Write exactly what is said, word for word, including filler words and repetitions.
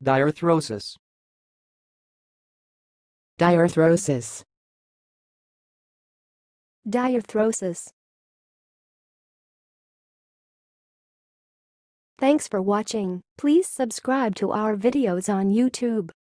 Diarthrosis. Diarthrosis. Diarthrosis. Thanks for watching. Please subscribe to our videos on YouTube.